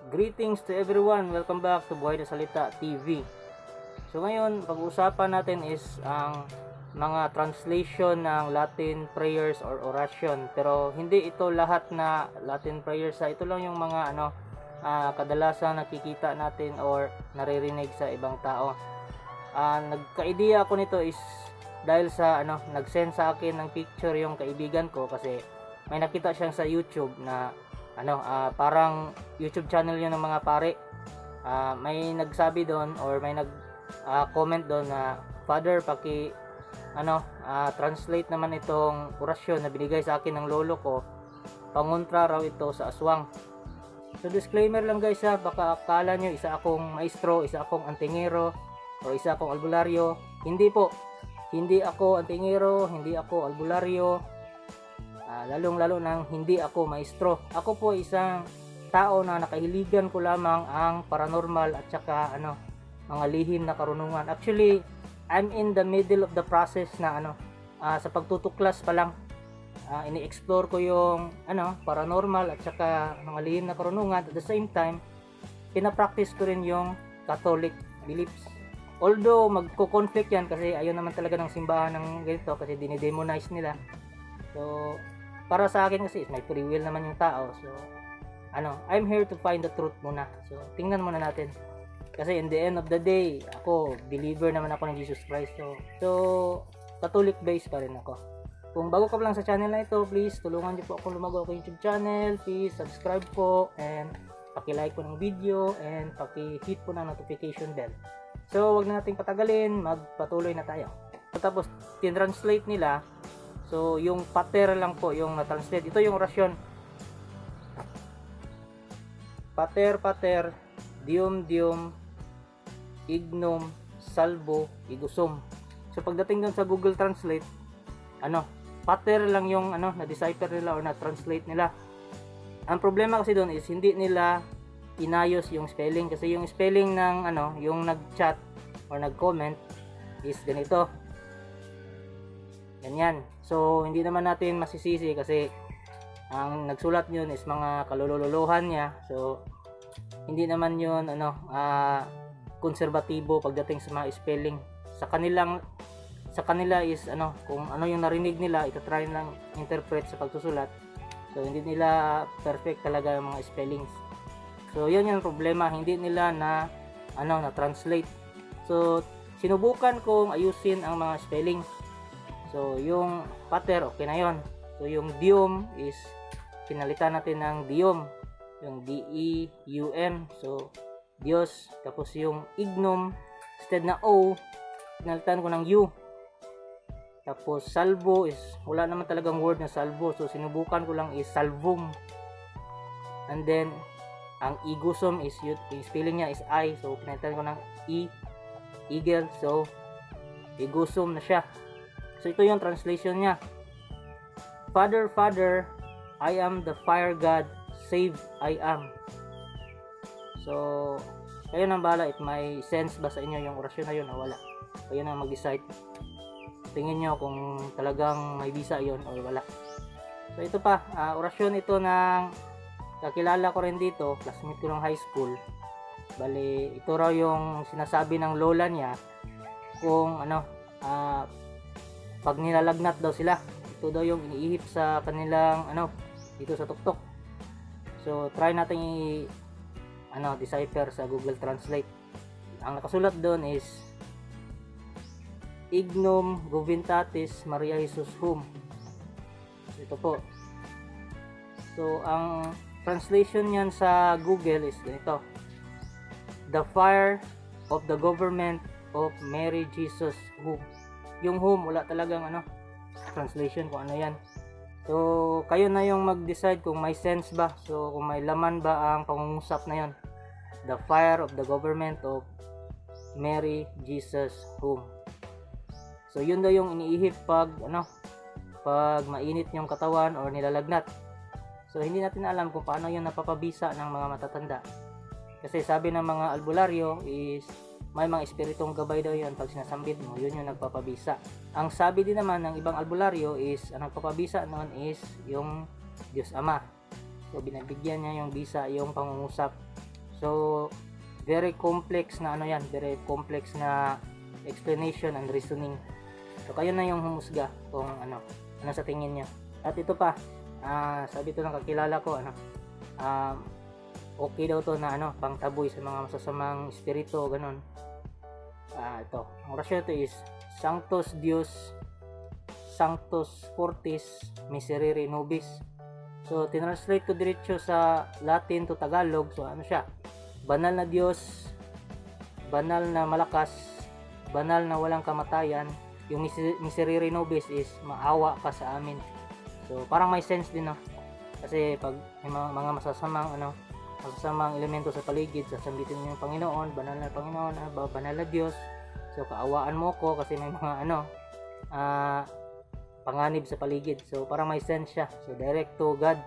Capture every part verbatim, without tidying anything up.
Greetings to everyone! Welcome back to Buhay na Salita T V. So ngayon, pag-uusapan natin is ang mga translation ng Latin prayers or oration. Pero hindi ito lahat na Latin prayers. Ito lang yung mga ano uh, kadalasan nakikita natin or naririnig sa ibang tao. Uh, nagka-idea ako nito is dahil sa ano, nag-send sa akin ng picture yung kaibigan ko kasi may nakita siyang sa YouTube na ano, uh, parang YouTube channel yun ng mga pare. Uh, may nagsabi doon or may nag uh, comment doon na, Father, paki ano, uh, translate naman itong orasyon na binigay sa akin ng lolo ko. Pangontra raw ito sa aswang. So disclaimer lang guys ha, baka akala nyo isa akong maestro, isa akong antingero, o isa akong albularyo. Hindi po. Hindi ako antingero, hindi ako albularyo. Uh, lalong lalo nang hindi ako maestro. Ako po isang tao na nakahiligan ko lamang ang paranormal at saka ano, mga lihim na karunungan. Actually, I'm in the middle of the process na ano, uh, sa pagtutuklas pa lang. Uh, ini-explore ko yung ano, paranormal at saka mga lihim na karunungan. At the same time, pinapractice ko rin yung Catholic beliefs. Although magko-conflict yan kasi ayaw naman talaga ng simbahan ng ganito kasi dinidemonize nila. So, para sa akin kasi may free will naman yung tao. So, ano, I'm here to find the truth muna. So, tingnan muna natin. Kasi in the end of the day, ako, believer naman ako ng Jesus Christ. So, so Catholic based pa rin ako. Kung bago ka pa lang sa channel na ito, please, tulungan niyo po ako lumago ako YouTube channel. Please, subscribe po and paki-like po ng video and paki-hit po ng notification bell. So, wag na nating patagalin, magpatuloy na tayo. Tapos, tin-translate nila. So, yung pater lang po yung na-translate. Ito yung orasyon. Pater, pater, dium, dium, ignum, salvo, igusum. So, pagdating dun sa Google Translate, ano, pater lang yung ano, na-decipher nila or na-translate nila. Ang problema kasi dun is, hindi nila inayos yung spelling. Kasi yung spelling ng, ano, yung nag-chat or nag-comment is ganito. Ganyan. So, hindi naman natin masisisi kasi ang nagsulat yun is mga kalululuhan niya. So, hindi naman yun ano, uh, konserbatibo pagdating sa mga spelling. Sa kanilang sa kanila is ano, kung ano yung narinig nila, ito try lang interpret sa pagsusulat. So, hindi nila perfect talaga yung mga spellings. So, yun yung problema, hindi nila na ano, na translate. So, sinubukan kong ayusin ang mga spelling. So, yung pater, okay na yon. So, yung dium is pinalitan natin ng dium. Yung D E U M. So, Diyos. Tapos yung ignum, instead na O, pinalitan ko ng U. Tapos, salvo is, wala naman talagang word na salvo. So, sinubukan ko lang is salvum. And then, ang igusum is, yung spelling niya is I. So, pinalitan ko ng E, eagle. So, igusum na siya. So, ito yung translation niya. Father, Father, I am the fire God, save I am. So, kayo nang bahala if may sense ba sa inyo yung orasyon na yun o wala. Kayo nang mag-decide. Tingin nyo kung talagang may bisa yun o wala. So, ito pa. Uh, orasyon ito ng kakilala ko rin dito. Classmate ko ng high school. Bali, ito raw yung sinasabi ng lola niya kung ano, ah, uh, pag nilalagnat daw sila, ito daw yung iniihip sa kanilang ano, dito sa tuktok. So, try natin i ano, decipher sa Google Translate. Ang nakasulat doon is Ignum Goventatis Maria Jesus Hum. Ito po. So, ang translation niyan sa Google is ganito. The fire of the government of Mary Jesus Hum. Yung home, wala talagang ano, translation kung ano yan. So, kayo na yung mag-decide kung may sense ba. So, kung may laman ba ang pangungusap na yon. The fire of the government of Mary Jesus Home. So, yun daw yung iniihip pag, ano, pag mainit yung katawan or nilalagnat. So, hindi natin alam kung paano yun napapabisa ng mga matatanda. Kasi sabi ng mga albularyo is may mga espiritong gabay daw yun pag sinasambit mo, yun yung nagpapabisa. Ang sabi din naman ng ibang albularyo is, ang nagpapabisa noon is yung Diyos Ama. So, binabigyan niya yung bisa, yung pangungusap. So very complex na ano yan, very complex na explanation and reasoning. So kayo na yung humusga kung ano ano sa tingin niyo. At ito pa, uh, sabi to ng kakilala ko, ano, um, okay daw to na ano, pangtaboy sa mga masasamang espiritu, ganun. Uh, ito, ang orasyon ito is Sanctus Deus Sanctus Fortis Miserere Nobis. So tinranslate ko diretso sa Latin to Tagalog. So ano siya, banal na Diyos, banal na malakas, banal na walang kamatayan. Yung Miserere Nobis is maawa ka sa amin. So parang may sense din, no? Kasi pag may mga, mga masasamang ano, masasamang elemento sa paligid, sasambitin niyo yung Panginoon, banal na Panginoon, ah, banal na Diyos. So kaawaan mo ko kasi may mga ano, ah, uh, panganib sa paligid. So parang may sense siya. So direct to God.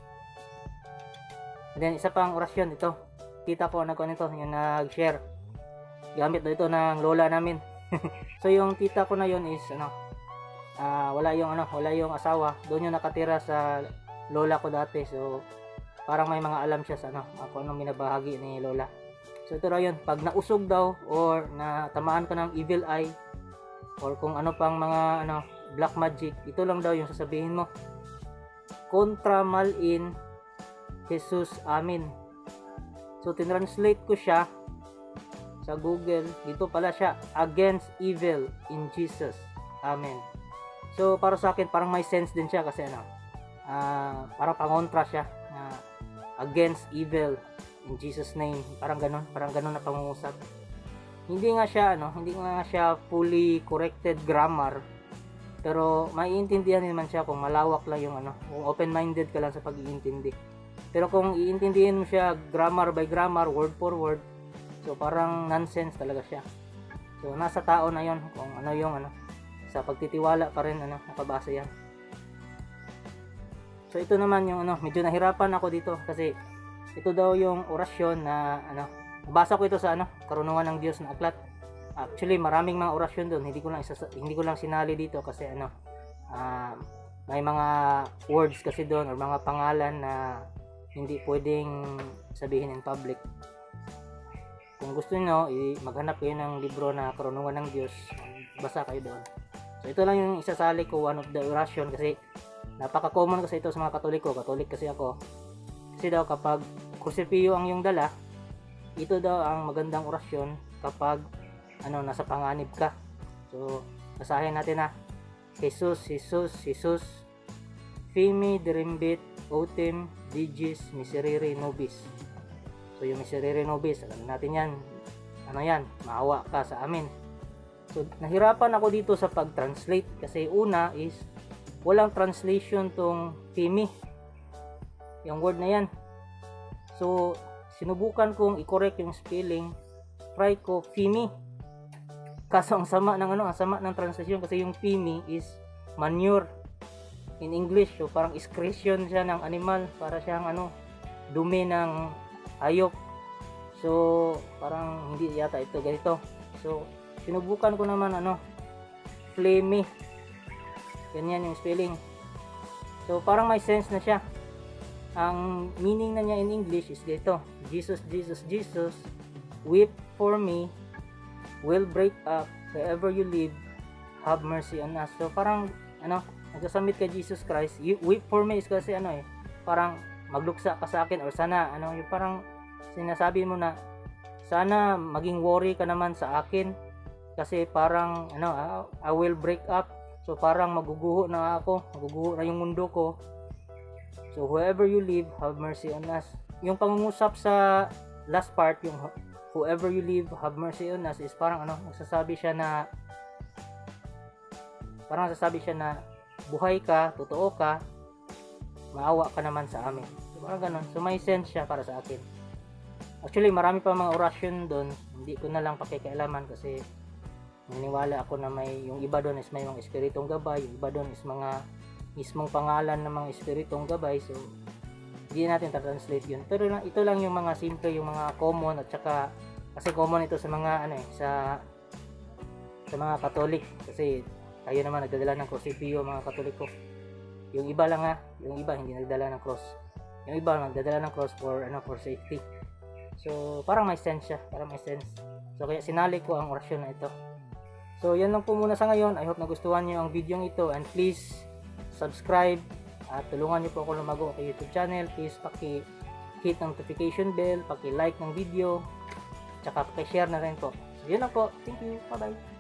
And then isa pang orasyon ito. Tita ko nagkuhan ito, yung nag-share. Gamit daw ito ng lola namin. So yung tita ko na yun is ano, uh, wala yung ano, wala yung asawa. Doon yung nakatira sa lola ko dati. So parang may mga alam siya sa ano, ako anong binabahagi ni lola. So ito raw yun, pag nausog daw or natamaan ka ng evil eye or kung ano pang mga ano black magic, ito lang daw yung sasabihin mo. Contra mal in Jesus Amin. So tinranslate ko siya sa Google. Dito pala siya, against evil in Jesus Amen. So para sa akin parang may sense din siya kasi ano, uh, parang pangontra siya, uh, against evil in Jesus name. Parang ganun, parang ganun na pangungusap. Hindi nga siya ano, hindi nga siya fully corrected grammar. Pero maiintindihan naman siya kung malawak lang yung ano, kung open-minded ka lang sa pag-iintindi. Pero kung iintindihin mo siya grammar by grammar, word for word, so parang nonsense talaga siya. So nasa tao na yon kung ano yung ano, sa pagtitiwala pa rin ano, nakabasa yan. So ito naman yung ano, medyo nahirapan ako dito kasi ito daw yung orasyon na ano, nabasa ko ito sa ano, Karunungan ng Diyos na aklat. Actually, maraming mga orasyon doon. Hindi ko lang isa, hindi ko lang sinali dito kasi ano, uh, may mga words kasi doon or mga pangalan na hindi pwedeng sabihin in public. Kung gusto niyo, maghanap kayo ng libro na Karunungan ng Diyos, basa kayo doon. So ito lang yung isasali ko, one of the orasyon, kasi napaka-common kasi ito sa mga Katoliko. Katolik kasi ako. Kasi daw kapag krusipiyo ang iyong dala, ito daw ang magandang orasyon kapag ano, nasa panganib ka. So basahin natin na. Jesus, Jesus, Jesus, Fimi dirimbit autem digis miserere nobis. So yung miserere nobis, alam natin yan. Ano yan? Maawa ka sa amin. So nahirapan ako dito sa pag-translate kasi una is walang translation tong Fimi. Yung word na yan. So sinubukan kong i-correct yung spelling. Try ko Fimi. Kaso ang sama ng ano, ang sama ng translation kasi yung Fimi is manure in English. So parang excretion siya ng animal, para siyang ano, dumi ng hayop. So parang hindi yata ito ganito. So sinubukan ko naman ano, flame. Ganyan yung spelling. So parang may sense na siya. Ang meaning na niya in English is dito. Jesus, Jesus, Jesus, weep for me, will break up, wherever you live, have mercy on us. So parang ano, nagsasamit kay Jesus Christ, you, weep for me is kasi ano eh, parang magluksa ka sa akin or sana ano, yung parang sinasabi mo na sana maging worry ka naman sa akin kasi parang ano, I will break up. So parang maguguho na ako, maguguho na yung mundo ko. So whoever you live, have mercy on us. Yung pangungusap sa last part, yung whoever you live, have mercy on us, is parang ano, nagsasabi siya na parang nagsasabi siya na buhay ka, totoo ka, maawa ka naman sa amin. So parang ganun. So may sense siya para sa akin. Actually, marami pa mga orasyon doon. Hindi ko na lang pakikialaman kasi naniniwala ako na may, yung iba doon is may mga espiritong gabay, yung iba doon is mga mismong pangalan ng mga espiritong gabay. So hindi natin ta-translate yun. Pero lang, ito lang yung mga simple, yung mga common, at saka kasi common ito sa mga ano eh, sa sa mga Katolik kasi tayo naman nagdadala ng krusipyo, mga Katoliko. Yung iba lang ha, yung iba hindi nagdadala ng cross. Yung iba nagdadala ng cross for ano, for safety. So, parang may sense siya. Parang may sense. So, kaya sinali ko ang orasyon na ito. So, yan lang po muna sa ngayon. I hope nagustuhan nyo ang video ito. And please, subscribe. At tulungan nyo po ako lumago kay YouTube channel. Please, paki-hit ng notification bell. Paki-like ng video. Tsaka paki-share na rin po. So, yun lang po. Thank you. Bye-bye.